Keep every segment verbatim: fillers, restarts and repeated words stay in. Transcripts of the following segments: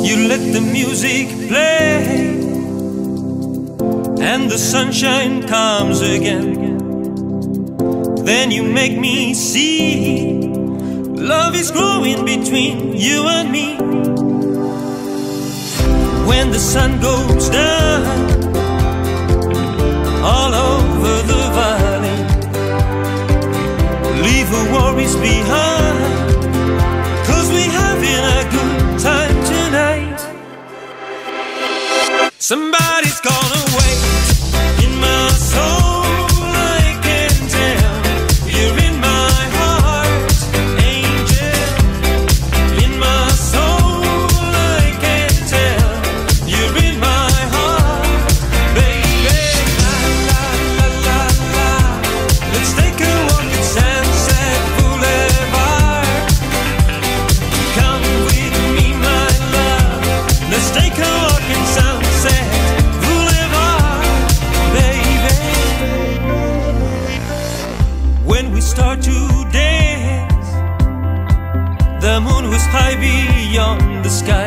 You let the music play, and the sunshine comes again. Then you make me see love is growing between you and me. When the sun goes down all over the valley, leave the worries behind, 'cause we having a good time tonight. Somebody's gonna wait in my soul, I can tell. You're in my heart, angel. In my soul, I can tell. You're in my heart, baby. La la la la la. Let's take a walk in Sunset Boulevard. Come with me, my love. Let's take a walk in Sunset Boulevard, baby. When we start to dance, the moon was high beyond the sky.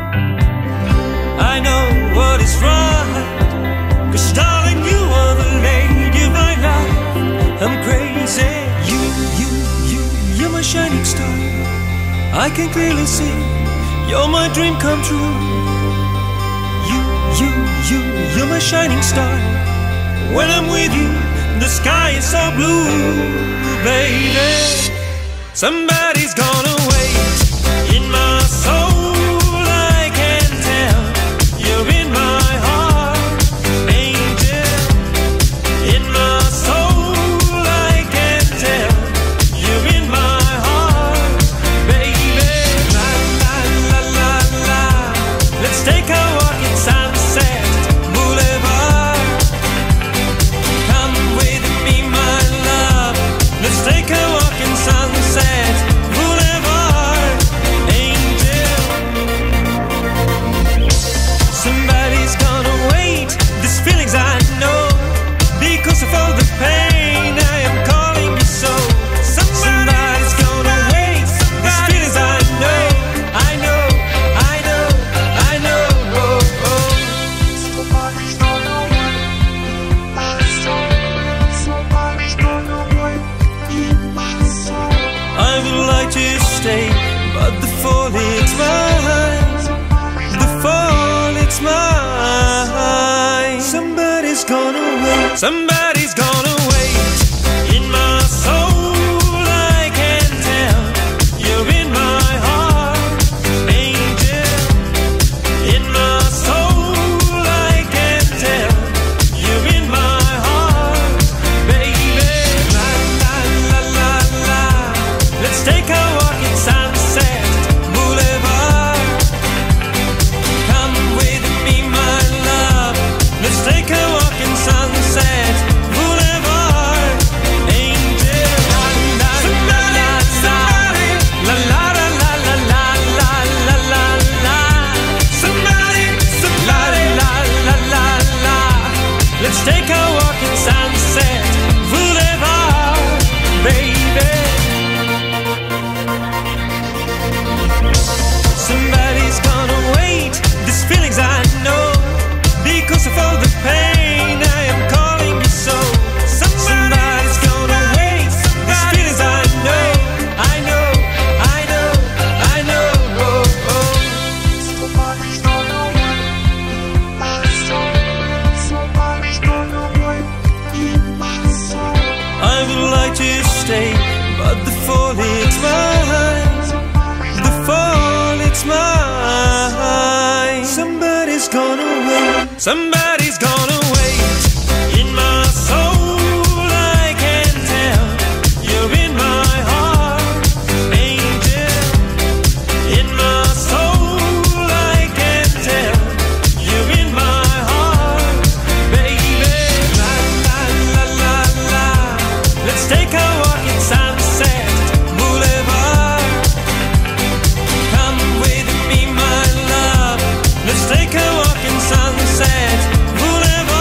I know what is right, 'cause darling, you are the lady of my life. I'm crazy. You, you, you, you're my shining star. I can clearly see you're my dream come true. You, you, you, you're my shining star. When I'm with you, the sky is so blue, baby. Somebody's gonna wait in my soul, I can tell. You're in my heart, angel. In my soul, I can tell. You're in my heart, baby. La la la la la. Let's take a walk in Sunset Boulevard. Come with me, my love. Let's take a walk in Sunset Boulevard, angel. Somebody's gonna wait. These feelings I know, because of all the pain I am calling you so. Somebody's gonna wait. These feelings I know, I know, I know, I know. Oh, oh. Somebody's gonna wait, my soul. Somebody's gonna wait in my soul. I would like to stay, but the fall it's mine. The fall it's mine. Somebody's gonna wait. Somebody's gonna wait in my soul. I can tell. You're in my heart, angel. In my soul, I can tell. You're in my heart, baby. La la la la la. Let's take a walk in Sunset Boulevard. Come with me, my love. Let's take a walk in Sunset Boulevard, angel. La la la la la la la la la la la la la. Somebody, somebody, la la la la. Let's take a walk in Sunset Boulevard, baby. Somebody's gonna wait. These feelings I know, because of all the pain I am calling you so. Somebody's gonna wait. These feelings I know, I know, I know, I know. Oh, oh. Somebody's gonna wait, my soul. Somebody's gonna wait in my soul. I would like to stay, but the fall it's mine. The fall it's mine. Somebody's gonna wait. Somebody's gonna wait in my soul. I can tell. You're in my heart, angel. In my soul, I can tell. You're in my heart, baby. La la la la la. Let's take a walk in Sunset Boulevard. Come with me, my love. Let's take a walk in Sunset Boulevard.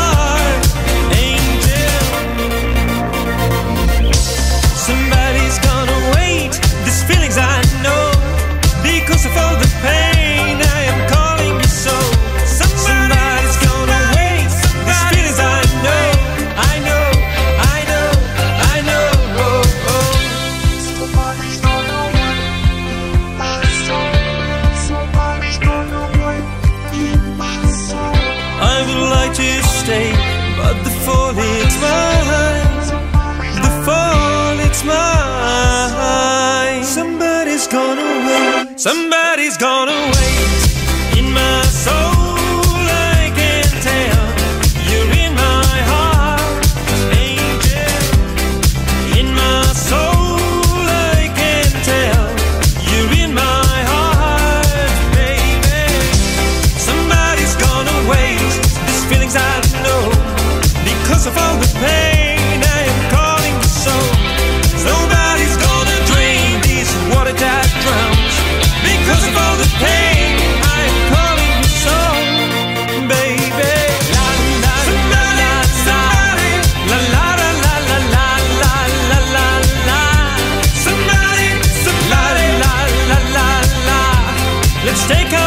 gone away. Somebody's gone away. In my soul, I can tell you're in my heart, angel. In my soul, I can tell you're in my heart, baby. Somebody's gone away. These feelings I know because of all the pain I am calling the soul. Nobody's gonna drain this water that drowns because of all the pain I am calling the soul, baby. La la la la la la la la la la la la la la. Somebody, somebody, la la la la. Let's take a